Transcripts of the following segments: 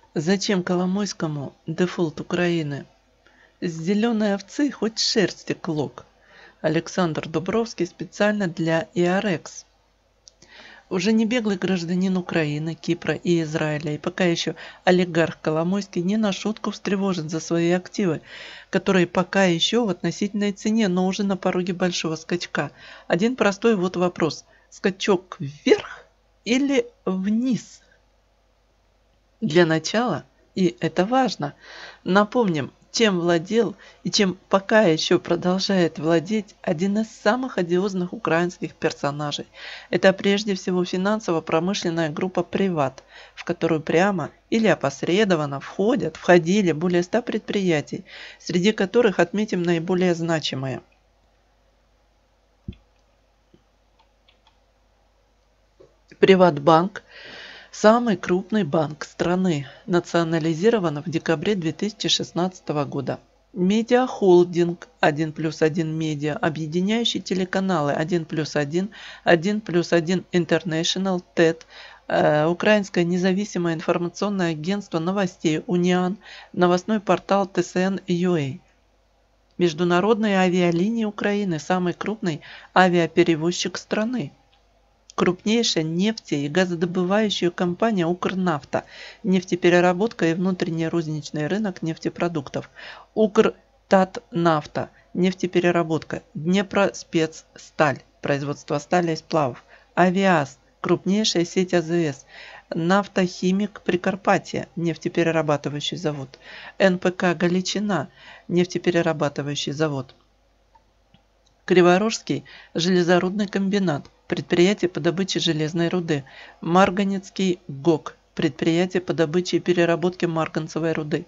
Зачем Коломойскому дефолт Украины? С зеленой овцы хоть шерсти клок. Александр Дубровский специально для ИАРЭКС. Уже не беглый гражданин Украины, Кипра и Израиля, и пока еще олигарх Коломойский не на шутку встревожен за свои активы, которые пока еще в относительной цене, но уже на пороге большого скачка. Один простой вот вопрос. Скачок вверх или вниз? Для начала, и это важно, напомним, чем владел и чем пока еще продолжает владеть один из самых одиозных украинских персонажей. Это прежде всего финансово-промышленная группа «Приват», в которую прямо или опосредованно входили более 100 предприятий, среди которых отметим наиболее значимые. «Приватбанк» – самый крупный банк страны, национализирован в декабре 2016 года. Медиахолдинг 1+1 Медиа, объединяющий телеканалы 1+1, 1+1 International, ТЭТ, Украинское независимое информационное агентство новостей УНИАН, новостной портал ТСН.ua. Международные авиалинии Украины – самый крупный авиаперевозчик страны. Крупнейшая нефте- и газодобывающая компания «Укрнафта», нефтепереработка и внутренний розничный рынок нефтепродуктов, «Укртатнафта», нефтепереработка, Днепроспецсталь, производство стали и сплавов, «Авиаз», крупнейшая сеть АЗС, «Нафтохимик Прикарпатья», нефтеперерабатывающий завод, НПК «Галичина», нефтеперерабатывающий завод, Криворожский железорудный комбинат, предприятие по добыче железной руды, Марганецкий ГОК, предприятие по добыче и переработке марганцевой руды,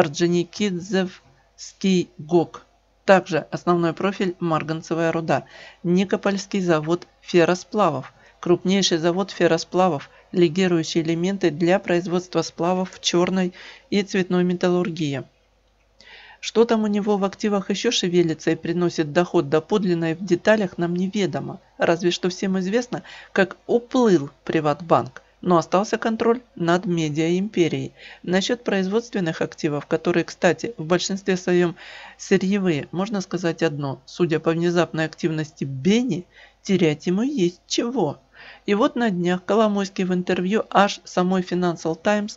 Орджоникидзевский ГОК, также основной профиль марганцевая руда, Никопольский завод ферросплавов, крупнейший завод ферросплавов, легирующие элементы для производства сплавов в черной и цветной металлургии. Что там у него в активах еще шевелится и приносит доход доподлинно и в деталях нам неведомо. Разве что всем известно, как уплыл Приватбанк, но остался контроль над медиаимперией. Насчет производственных активов, которые, кстати, в большинстве своем сырьевые, можно сказать одно. Судя по внезапной активности Бени, терять ему есть чего. И вот на днях Коломойский в интервью аж самой Financial Times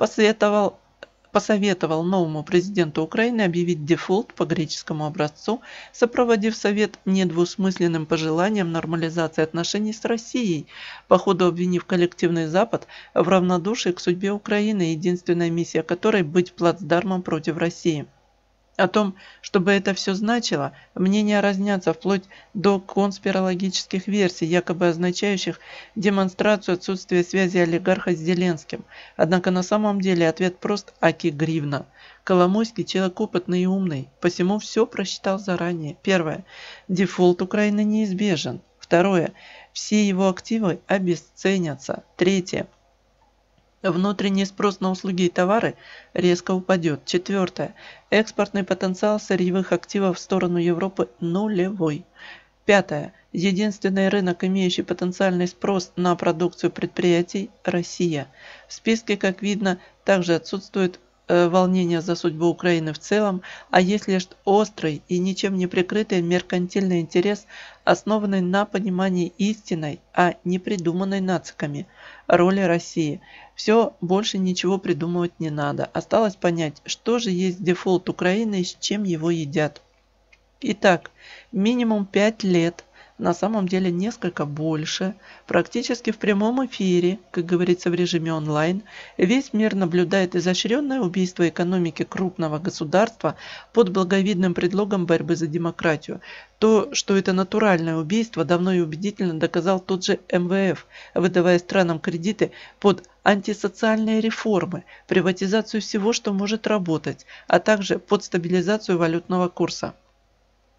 посоветовал новому президенту Украины объявить дефолт по греческому образцу, сопроводив совет недвусмысленным пожеланием нормализации отношений с Россией, походу обвинив коллективный Запад в равнодушии к судьбе Украины, единственная миссия которой – быть плацдармом против России. О том, чтобы это все значило, мнения разнятся вплоть до конспирологических версий, якобы означающих демонстрацию отсутствия связи олигарха с Зеленским. Однако на самом деле ответ прост аки гривна. Коломойский человек опытный и умный, посему все просчитал заранее. Первое. Дефолт Украины неизбежен. Второе. Все его активы обесценятся. Третье. Внутренний спрос на услуги и товары резко упадет. Четвертое. Экспортный потенциал сырьевых активов в сторону Европы нулевой. Пятое. Единственный рынок, имеющий потенциальный спрос на продукцию предприятий – Россия. В списке, как видно, также отсутствует волнение за судьбу Украины в целом, а есть лишь острый и ничем не прикрытый меркантильный интерес, основанный на понимании истинной, а не придуманной нациками роли России. Все, больше ничего придумывать не надо. Осталось понять, что же есть дефолт Украины и с чем его едят. Итак, минимум 5 лет, на самом деле несколько больше, практически в прямом эфире, как говорится в режиме онлайн, весь мир наблюдает изощренное убийство экономики крупного государства под благовидным предлогом борьбы за демократию. То, что это натуральное убийство, давно и убедительно доказал тот же МВФ, выдавая странам кредиты под антисоциальные реформы, приватизацию всего, что может работать, а также под стабилизацию валютного курса.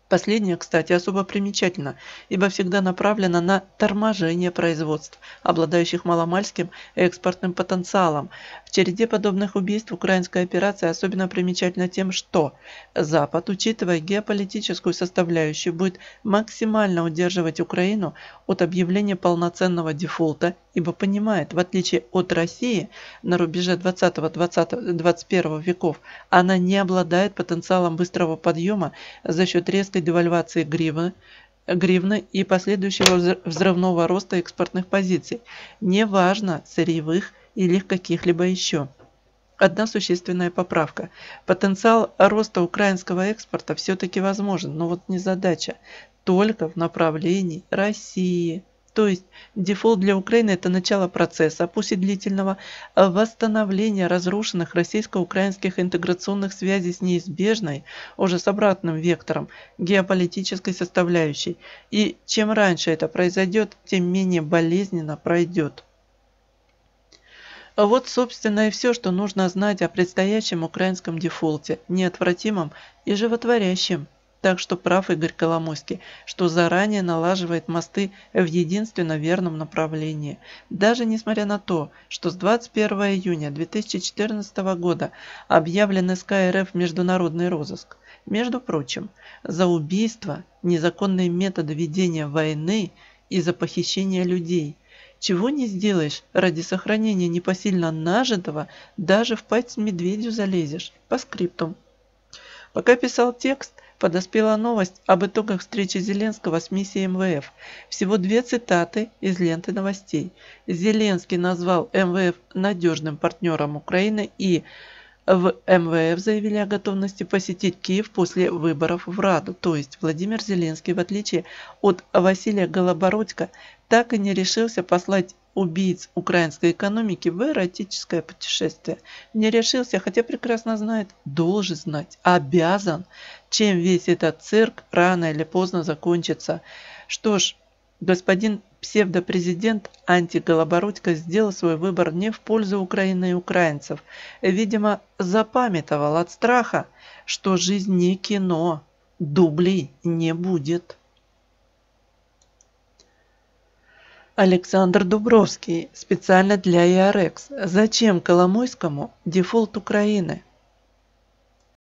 Последнее, кстати, особо примечательно, ибо всегда направлено на торможение производств, обладающих маломальским экспортным потенциалом. В череде подобных убийств украинская операция особенно примечательна тем, что Запад, учитывая геополитическую составляющую, будет максимально удерживать Украину от объявления полноценного дефолта, ибо понимает, в отличие от России на рубеже 20-21 веков, она не обладает потенциалом быстрого подъема за счет резкой девальвации гривны и последующего взрывного роста экспортных позиций, неважно сырьевых или каких-либо еще. Одна существенная поправка. Потенциал роста украинского экспорта все-таки возможен, но вот не задача. Только в направлении России. То есть дефолт для Украины – это начало процесса, пусть и длительного, восстановления разрушенных российско-украинских интеграционных связей с неизбежной, уже с обратным вектором, геополитической составляющей. И чем раньше это произойдет, тем менее болезненно пройдет. Вот, собственно, и все, что нужно знать о предстоящем украинском дефолте, неотвратимом и животворящем. Так что прав Игорь Коломойский, что заранее налаживает мосты в единственно верном направлении. Даже несмотря на то, что с 21 июня 2014 года объявлен СК РФ международный розыск. Между прочим, за убийство, незаконные методы ведения войны и за похищение людей. Чего не сделаешь ради сохранения непосильно нажитого, даже в пасть медведю залезешь. По скриптум. Пока писал текст, подоспела новость об итогах встречи Зеленского с миссией МВФ. Всего 2 цитаты из ленты новостей. Зеленский назвал МВФ надежным партнером Украины и в МВФ заявили о готовности посетить Киев после выборов в Раду. То есть Владимир Зеленский, в отличие от Василия Голобородько, так и не решился послать убийц украинской экономики в эротическое путешествие. Не решился, хотя прекрасно знает, должен знать, обязан, чем весь этот цирк рано или поздно закончится. Что ж, господин псевдопрезидент антиголобородько сделал свой выбор не в пользу Украины и украинцев. Видимо, запамятовал от страха, что жизнь не кино, дублей не будет. Александр Дубровский. Специально для ИАРЭКС. Зачем Коломойскому дефолт Украины?